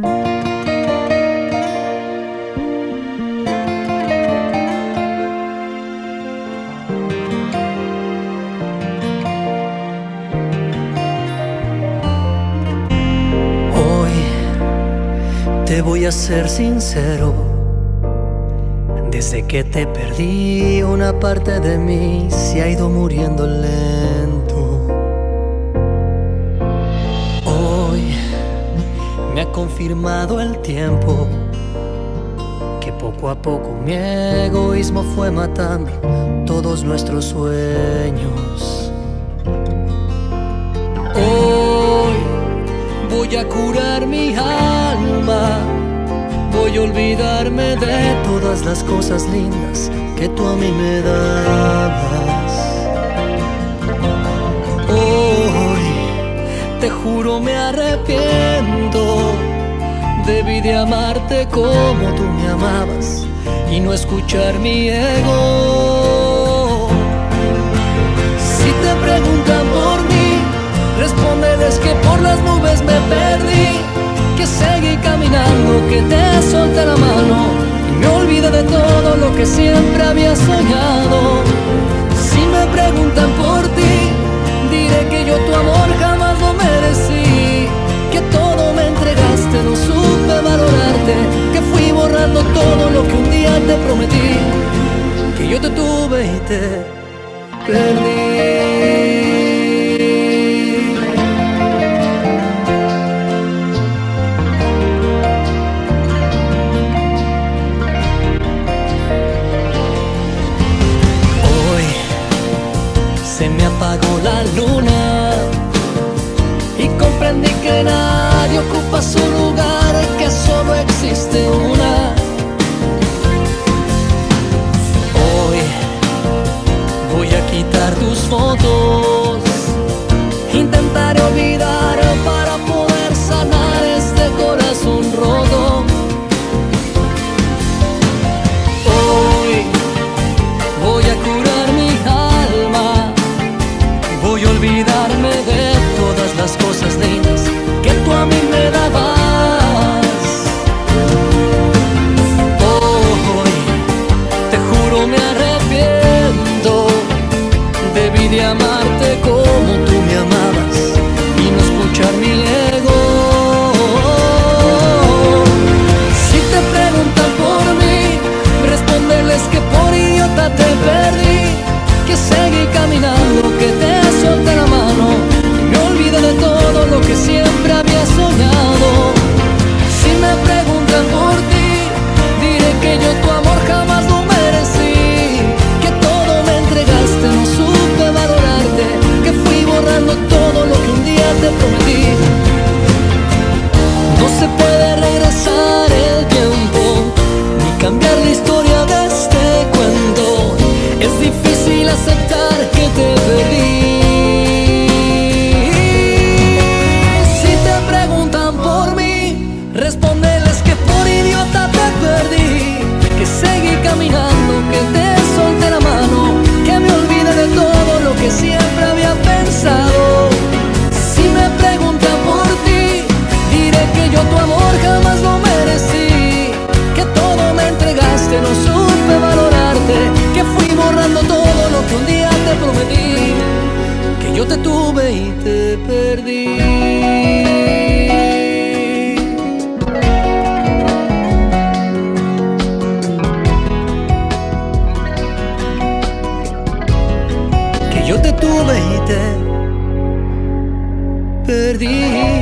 Te voy a ser sincero, desde que te perdí una parte de mí se ha ido muriendo lento. Hoy me ha confirmado el tiempo que poco a poco mi egoísmo fue matando todos nuestros sueños. Hoy voy a curar mi alma, voy a olvidarme de todas las cosas lindas que tú a mí me dabas. Hoy, te juro, me arrepiento. Debí de amarte como tú me amabas y no escuchar mi ego. Si te preguntan por mí, respóndeles que por las nubes me perdí, que seguí caminando, que te solté la mano y me olvidé de todo lo que siempre había soñado. Si me preguntan por ti, diré que yo tu amor jamás lo merecí, que todo me entregaste, no supe valorarte, que fui borrando todo lo que un día te prometí, que yo te tuve y te perdí. Se me apagó la luna y comprendí que nadie ocupa su lugar, que solo existe una. Hoy voy a quitar tus fotos, intentaré olvidar para poder sanar este corazón roto. Hoy voy a curar mi alma, voy a olvidarme de todas las cosas lindas que tú a mí me dabas. Hoy, te juro, me arrepiento. Debí de amarte como tú me amabas y no escuchar mi ego. Si te preguntan por mí, respóndeles que por idiota te perdí, que seguí caminando, que te solté la mano y me olvidé de todo lo que siempre había soñado. Si me preguntan por ti, diré que yo tu amor jamás lo merecí, que todo me entregaste, no supe valorarte, que fui borrando todo lo que un día te prometí. No se puede regresar el tiempo ni cambiar la historia de este cuento. Es difícil aceptar que te perdí. Si te preguntan por mí, respóndeles que por idiota te perdí, que seguí caminando, que te solté la mano, que me olvidé de todo lo que siempre había pensado. Si me preguntan por ti, diré que yo tu amor jamás lo merecí, que todo me entregaste, no supe valorarte, que fui borrando todo lo que un día te prometí, que yo te tuve y te perdí. Que yo te tuve y te perdí.